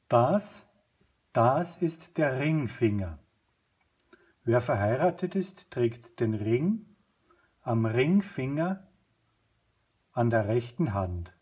Das ist der Ringfinger. Wer verheiratet ist, trägt den Ring am Ringfinger an der rechten Hand.